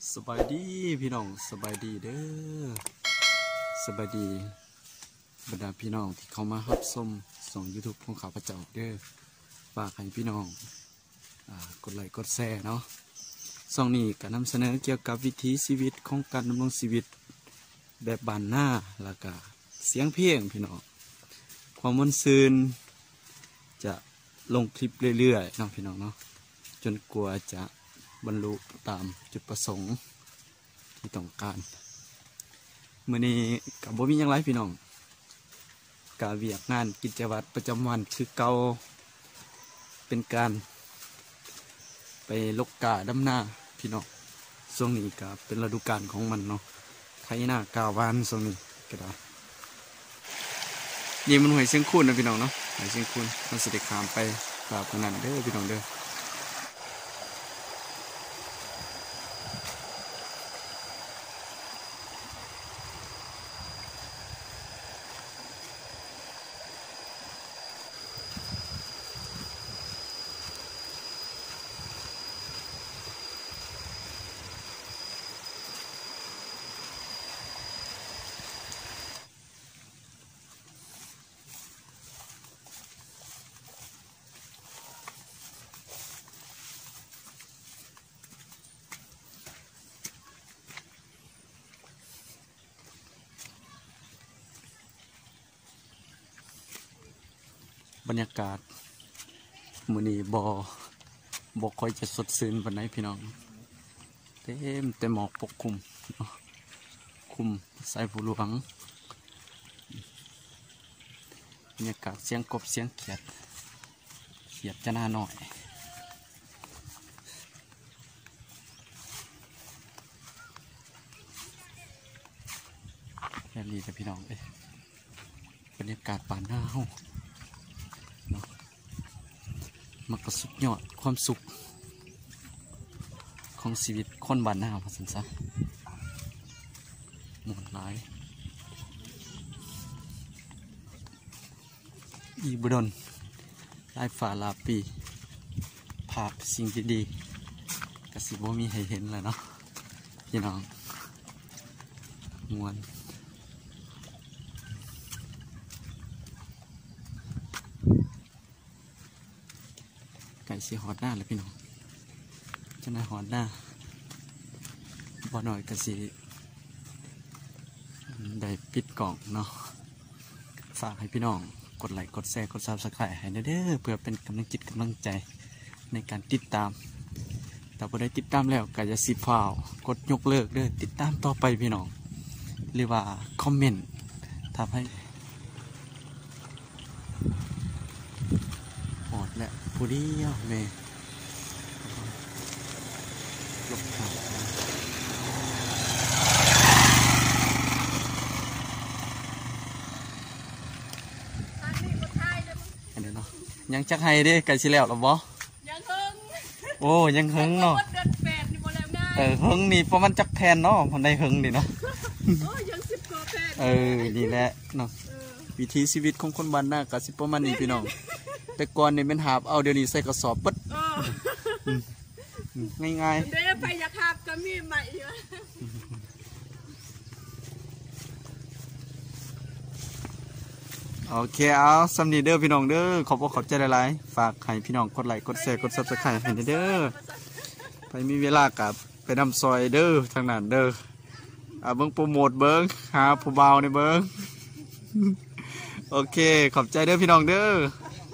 สบายดีพี่น้องสบายดีเด้อสบายดีบรรดาพี่น้องที่เขามารับชมส่ง YouTube ของข้าพเจ้าเด้อฝากให้พี่น้องกดไลค์กดแชร์เนาะส่งนี้ก็นำเสนอเกี่ยวกับวิถีชีวิตของการดำรงชีวิตแบบบ้านหน้าแล้วก็เสียงเพลงพี่น้องความม่วนซื่นจะลงคลิปเรื่อยๆเนาะพี่น้องเนาะจนกว่าจะบรรลุตามจุดประสงค์ที่ต้องการมื้อนี้กับบ่มีหยังไรพี่น้องกาเวียกงานกิจวัตรประจำวันคือเก่าเป็นการไปลกกาดำนาพี่น้องช่วงนี้ก็เป็นฤดูกาลของมันเนาะไถนากาวานช่วงนี้ก็ได้นี่มันหวยเชียงคูนนะพี่น้องเนาะหวยเชียงคูนมันสิได้ข้ามไปฝากคนนั้นเด้อพี่น้องเด้อบรรยากาศมื้อนี้บ่ค่อยจะสดชื่นปานใดพี่น้องเต็มแต่หมอกปกคลุมคุมสายผู้หลวงบรรยากาศเสียงกบเสียงเขียดจะน่าหน่อยแบบนี้แต่พี่น้องบรรยากาศป่านหน้าเฮามันก็สุดยอดความสุขของชีวิตคนบ้านหน้าพอสันซะหมดหลายอีบุดนลายฝ่าลาปีภาพสิ่งดีๆกสิบ่มีให้เห็นเลยเนาะพี่น้องมวนไก่สีหอดหน้าเลยพี่น้องจะน่าหอดหน้าบ่หน่อยกสิได้ปิดกล่องเนาะฝากให้พี่น้องกดไลค์กดแชร์กดซับสไครต์ให้เด้อเพื่อเป็นกำลังจิตกำลังใจในการติดตามแต่พอได้ติดตามแล้วก็จะสิฟ้าวกดยกเลิกเด้อติดตามต่อไปพี่น้องหรือว่าคอมเมนต์ทำให้หอดและผู้เดียวเมย์ลบข่าวเดี๋ยวเนาะยังจักให้ดิไก่สิแล้วหรอบ่ยังเฮิงโอ้ยังเฮิงเนาะเดือน8นี่บ่แล้วง่ายเฮิงนี่ประมาณจักแผ่นเนาะมันได้เฮิงดิเนาะยัง10กว่าแผ่นนี่แหละเนาะวิถีชีวิตของคนบ้านนาก็สิประมาณนี้พี่น้องแต่ก่อนนี่เป็นหาบเอาเดี๋ยวนี้ใส่กระสอบปึ๊ดง่ายๆเดี๋ยวไปอยากหาบก็มีใหม่โอเคเอาสำนีเด้อพี่น้องเด้อขอบใจหลายๆฝากให้พี่น้องกดไลค์กดแชร์กดซับสไครต์ให้เด้อไปมีเวลากับไปนำซอยเด้อทางนั้นเด้อเบิ้งโปรโมทเบิ้งหาผู้เบาในเบิ้งโอเคขอบใจเด้อพี่น้องเด้อ